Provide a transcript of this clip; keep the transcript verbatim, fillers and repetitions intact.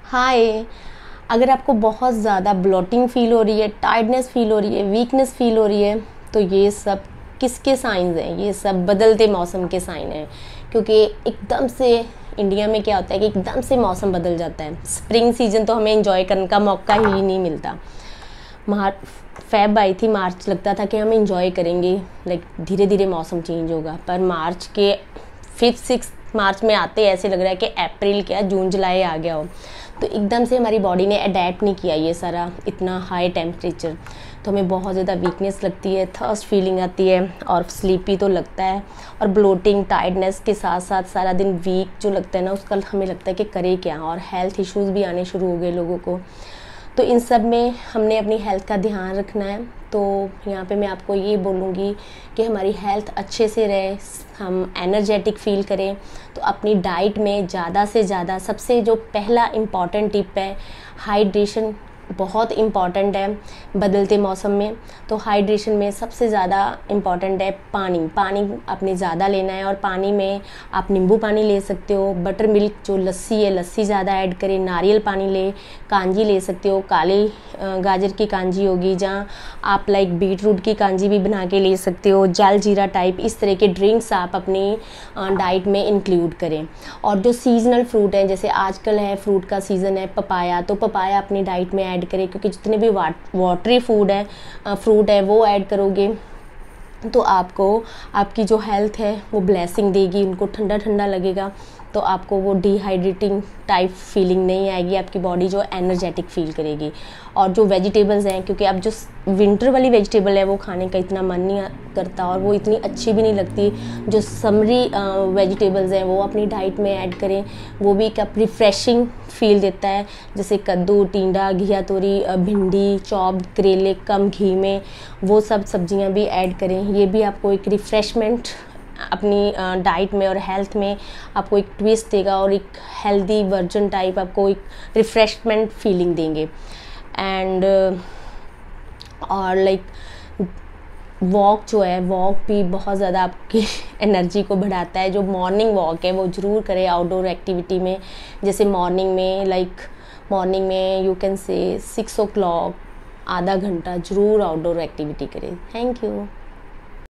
हाय। अगर आपको बहुत ज़्यादा ब्लोटिंग फील हो रही है, टायर्डनेस फील हो रही है, वीकनेस फील हो रही है, तो ये सब किसके साइंस हैं? ये सब बदलते मौसम के साइन हैं। क्योंकि एकदम से इंडिया में क्या होता है कि एकदम से मौसम बदल जाता है। स्प्रिंग सीजन तो हमें एंजॉय करने का मौका ही नहीं मिलता। मार्च फेब आई थी, मार्च लगता था कि हम इंजॉय करेंगे, लाइक धीरे धीरे मौसम चेंज होगा, पर मार्च के फिफ्थ सिक्स मार्च में आते ऐसे लग रहा है कि अप्रैल क्या जून जुलाई आ गया हो। तो एकदम से हमारी बॉडी ने अडेप्ट नहीं किया ये सारा इतना हाई टेम्परेचर, तो हमें बहुत ज़्यादा वीकनेस लगती है, थर्स्ट फीलिंग आती है और स्लीपी तो लगता है। और ब्लोटिंग टायर्डनेस के साथ साथ सारा दिन वीक जो लगता है ना, उसका हमें लगता है कि करे क्या। और हेल्थ इश्यूज़ भी आने शुरू हो गए लोगों को। तो इन सब में हमने अपनी हेल्थ का ध्यान रखना है। तो यहाँ पे मैं आपको ये बोलूँगी कि हमारी हेल्थ अच्छे से रहे, हम एनर्जेटिक फील करें। तो अपनी डाइट में ज़्यादा से ज़्यादा सबसे जो पहला इम्पॉर्टेंट टिप है, हाइड्रेशन बहुत इम्पॉर्टेंट है बदलते मौसम में। तो हाइड्रेशन में सबसे ज़्यादा इम्पॉर्टेंट है पानी। पानी आपने ज़्यादा लेना है और पानी में आप नींबू पानी ले सकते हो, बटर मिल्क जो लस्सी है लस्सी ज़्यादा ऐड करें, नारियल पानी ले, कांजी ले सकते हो, काली गाजर की कांजी होगी, जहाँ आप लाइक बीट रूट की कांजी भी बना के ले सकते हो, जल जीरा टाइप इस तरह के ड्रिंक्स आप अपनी डाइट में इंक्लूड करें। और जो सीजनल फ्रूट हैं, जैसे आजकल है फ्रूट का सीज़न है पपाया, तो पपाया अपनी डाइट में ऐड करें, क्योंकि जितने भी वाटरी फूड है फ्रूट है वो ऐड करोगे तो आपको आपकी जो हेल्थ है वो ब्लेसिंग देगी, उनको ठंडा ठंडा लगेगा, तो आपको वो डिहाइड्रेटिंग टाइप फीलिंग नहीं आएगी, आपकी बॉडी जो एनर्जेटिक फील करेगी। और जो वेजिटेबल्स हैं, क्योंकि अब जो विंटर वाली वेजिटेबल है वो खाने का इतना मन नहीं करता और वो इतनी अच्छी भी नहीं लगती। जो समरी वेजिटेबल्स हैं वो अपनी डाइट में ऐड करें, वो भी एक रिफ्रेशिंग फील देता है। जैसे कद्दू, टिंडा, घिया तोरी, भिंडी, चॉप, करेले कम घी में, वो सब सब्जियां भी ऐड करें। ये भी आपको एक रिफ़्रेशमेंट अपनी डाइट में और हेल्थ में आपको एक ट्विस्ट देगा और एक हेल्दी वर्जन टाइप आपको एक रिफ़्रेशमेंट फीलिंग देंगे। एंड और लाइक वॉक जो है, वॉक भी बहुत ज़्यादा आपकी एनर्जी को बढ़ाता है। जो मॉर्निंग वॉक है वो ज़रूर करें आउटडोर एक्टिविटी में। जैसे मॉर्निंग में लाइक मॉर्निंग में you can say six o'clock आधा घंटा ज़रूर आउटडोर एक्टिविटी करें। Thank you.